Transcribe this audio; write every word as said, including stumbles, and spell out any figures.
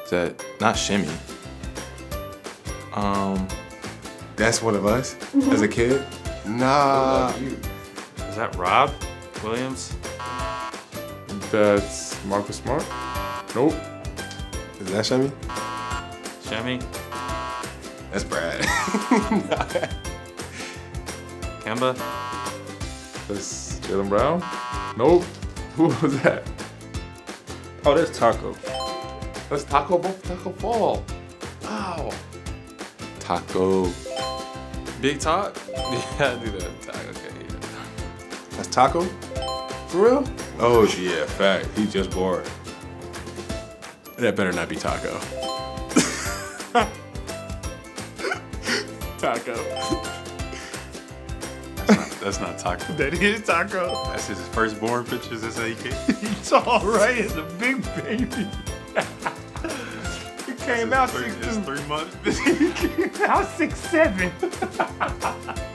Is that not Shimmy? Um, That's one of us as a kid? Nah. Is that Rob Williams? That's Marcus Smart? Nope. Is that Shemmy? Shemmy? That's Brad. Kemba? That's Jalen Brown? Nope. Who was that? Oh, that's Tacko. That's Tacko Tacko Fall. Wow. Taco. Big Talk? Yeah, I do that. Talk. Okay, yeah. That's Taco? For real? Oh, yeah, fact. He just bored. That better not be Taco. Taco. That's not, that's not Taco. That is Tacko. That's his firstborn pictures. That's how he came. He's all right as a big baby. He came out Three, six it's two. three months. He came out six seven.